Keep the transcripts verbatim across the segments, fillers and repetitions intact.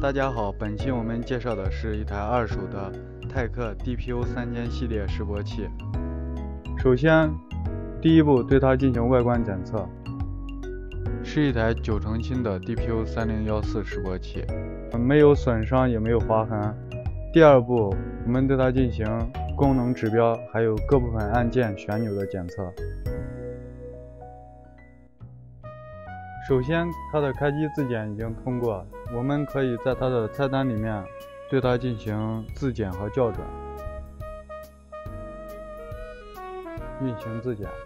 大家好，本期我们介绍的是一台二手的泰克 D P U 三千系列示波器。首先，第一步对它进行外观检测，是一台九成新的 D P U 三零一四示波器，没有损伤也没有划痕。第二步，我们对它进行功能指标还有各部分按键旋钮的检测。首先，它的开机自检已经通过，我们可以在它的菜单里面对它进行自检和校准。运行自检，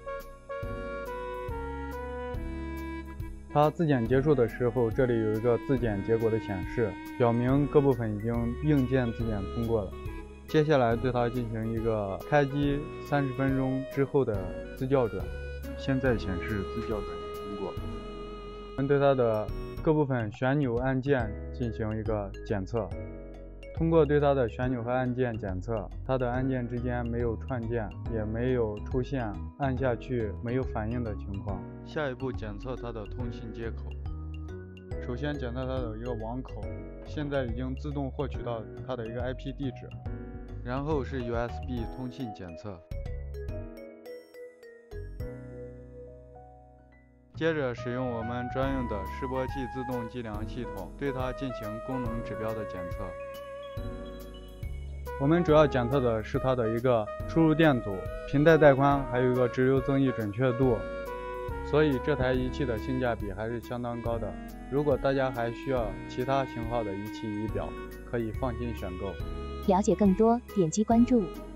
它自检结束的时候，这里有一个自检结果的显示，表明各部分已经硬件自检通过了。接下来对它进行一个开机三十分钟之后的自校准，现在显示自校准通过。我们对它的各部分旋钮按键进行一个检测，通过对它的旋钮和按键检测，它的按键之间没有串键，也没有出现按下去没有反应的情况。下一步检测它的通信接口，首先检测它的一个网口，现在已经自动获取到它的一个 I P 地址，然后是 U S B 通信检测。接着使用我们专用的示波器自动计量系统，对它进行功能指标的检测。我们主要检测的是它的一个输入电阻、频带带宽，还有一个直流增益准确度。所以这台仪器的性价比还是相当高的。如果大家还需要其他型号的仪器仪表，可以放心选购。 了解更多，点击关注。